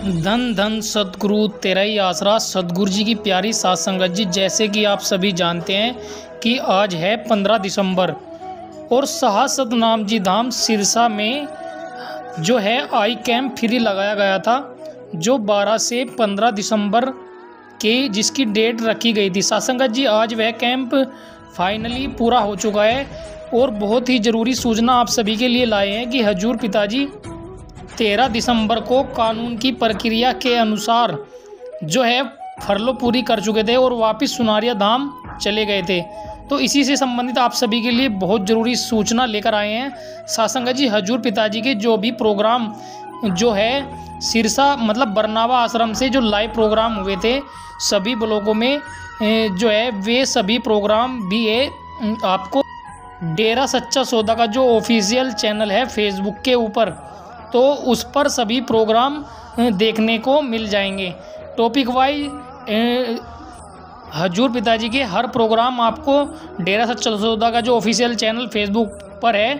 धन धन सतगुरु तेरा ही आसरा। सतगुरु जी की प्यारी सात संगत जी, जैसे कि आप सभी जानते हैं कि आज है 15 दिसंबर और साहसद नाम जी धाम सिरसा में जो है आई कैंप फ्री लगाया गया था, जो 12 से 15 दिसंबर के जिसकी डेट रखी गई थी। सात संगत जी, आज वह कैंप फाइनली पूरा हो चुका है और बहुत ही ज़रूरी सूचना आप सभी के लिए लाए हैं कि हजूर पिताजी 13 दिसंबर को कानून की प्रक्रिया के अनुसार जो है फरलो पूरी कर चुके थे और वापस सुनारिया धाम चले गए थे। तो इसी से संबंधित आप सभी के लिए बहुत ज़रूरी सूचना लेकर आए हैं। सात संगत जी, हजूर पिताजी के जो भी प्रोग्राम जो है सिरसा मतलब बरनावा आश्रम से जो लाइव प्रोग्राम हुए थे सभी ब्लॉकों में जो है वे सभी प्रोग्राम भी है आपको डेरा सच्चा सौदा का जो ऑफिशियल चैनल है फेसबुक के ऊपर, तो उस पर सभी प्रोग्राम देखने को मिल जाएंगे। टॉपिक वाइज हजूर पिताजी के हर प्रोग्राम आपको डेरा सच्चा सौदा का जो ऑफिशियल चैनल फेसबुक पर है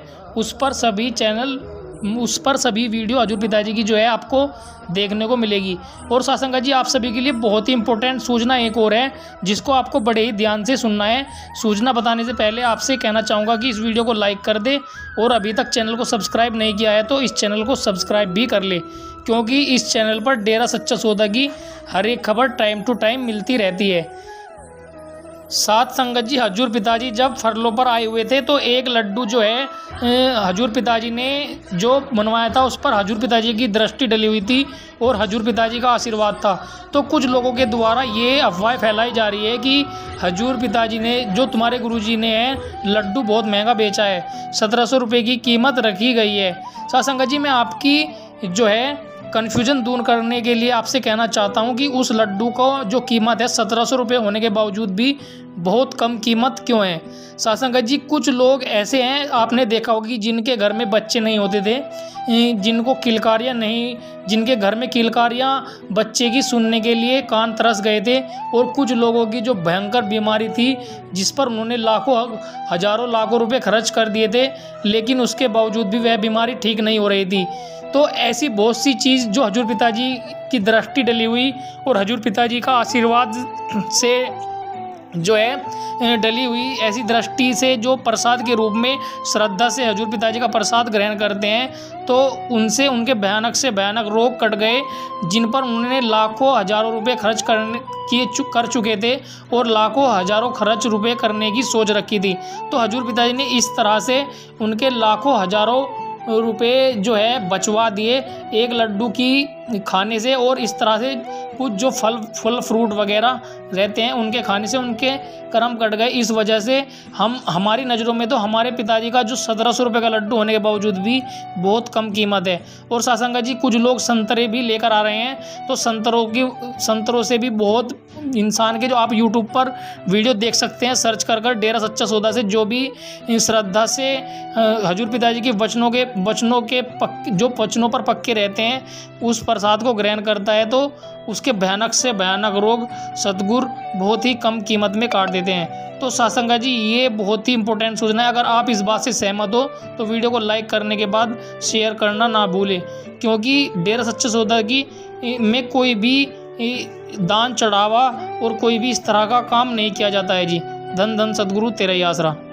उस पर सभी वीडियो हजूर पिताजी की जो है आपको देखने को मिलेगी। और सात संगत जी, आप सभी के लिए बहुत ही इंपॉर्टेंट सूचना एक और है जिसको आपको बड़े ही ध्यान से सुनना है। सूचना बताने से पहले आपसे कहना चाहूँगा कि इस वीडियो को लाइक कर दे और अभी तक चैनल को सब्सक्राइब नहीं किया है तो इस चैनल को सब्सक्राइब भी कर ले, क्योंकि इस चैनल पर डेरा सच्चा सौदा की हर एक खबर टाइम टू टाइम मिलती रहती है। सात संगत जी, हजूर पिताजी जब फरलो पर आए हुए थे तो एक लड्डू जो है हजूर पिताजी ने जो बनवाया था उस पर हजूर पिताजी की दृष्टि डली हुई थी और हजूर पिताजी का आशीर्वाद था। तो कुछ लोगों के द्वारा ये अफवाह फैलाई जा रही है कि हजूर पिताजी ने जो तुम्हारे गुरुजी ने है लड्डू बहुत महंगा बेचा है, 1700 रुपये की कीमत रखी गई है। सात संगत जी, मैं आपकी जो है कन्फ्यूजन दूर करने के लिए आपसे कहना चाहता हूं कि उस लड्डू को जो कीमत है 1700 रुपये होने के बावजूद भी बहुत कम कीमत क्यों है। सात संगत जी, कुछ लोग ऐसे हैं आपने देखा होगा कि जिनके घर में बच्चे नहीं होते थे, जिनको किलकारियाँ नहीं, जिनके घर में किलकारियाँ बच्चे की सुनने के लिए कान तरस गए थे, और कुछ लोगों की जो भयंकर बीमारी थी जिस पर उन्होंने लाखों हजारों लाखों रुपए खर्च कर दिए थे, लेकिन उसके बावजूद भी वह बीमारी ठीक नहीं हो रही थी। तो ऐसी बहुत सी चीज़ जो हजूर पिताजी की दृष्टि डली हुई और हजूर पिताजी का आशीर्वाद से जो है डली हुई ऐसी दृष्टि से जो प्रसाद के रूप में श्रद्धा से हजूर पिताजी का प्रसाद ग्रहण करते हैं, तो उनसे उनके भयानक से भयानक रोग कट गए जिन पर उन्होंने लाखों हजारों रुपए खर्च कर चुके थे और लाखों हजारों खर्च रुपए करने की सोच रखी थी। तो हजूर पिताजी ने इस तरह से उनके लाखों हजारों रुपए जो है बचवा दिए एक लड्डू की खाने से, और इस तरह से कुछ जो फल फ्रूट वगैरह रहते हैं उनके खाने से उनके कर्म कट गए। इस वजह से हमारी नज़रों में तो हमारे पिताजी का जो 1700 रुपये का लड्डू होने के बावजूद भी बहुत कम कीमत है। और सात संगत जी, कुछ लोग संतरे भी लेकर आ रहे हैं, तो संतरों से भी बहुत इंसान के जो आप यूट्यूब पर वीडियो देख सकते हैं सर्च कर डेरा सच्चा सौदा से, जो भी श्रद्धा से हजूर पिताजी के वचनों पर पक्के रहते हैं उस प्रसाद को ग्रहण करता है, तो उसके भयानक से भयानक रोग सतगुरु बहुत ही कम कीमत में काट देते हैं। तो सात संगत जी, ये बहुत ही इंपॉर्टेंट सूचना है। अगर आप इस बात से सहमत हो तो वीडियो को लाइक करने के बाद शेयर करना ना भूलें, क्योंकि डेरा सच्चा सौदा की में कोई भी दान चढ़ावा और कोई भी इस तरह का काम नहीं किया जाता है जी। धन धन सतगुरु तेरा ही आसरा।